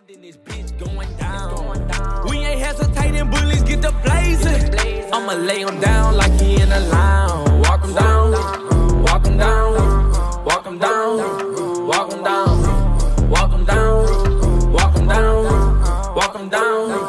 Then this bitch going down. We ain't hesitating, bullies get the blazing. I'ma lay him down like he in a lounge. Walk him down, walk him down, walk him down, walk him down, walk him down, walk him down, walk him down.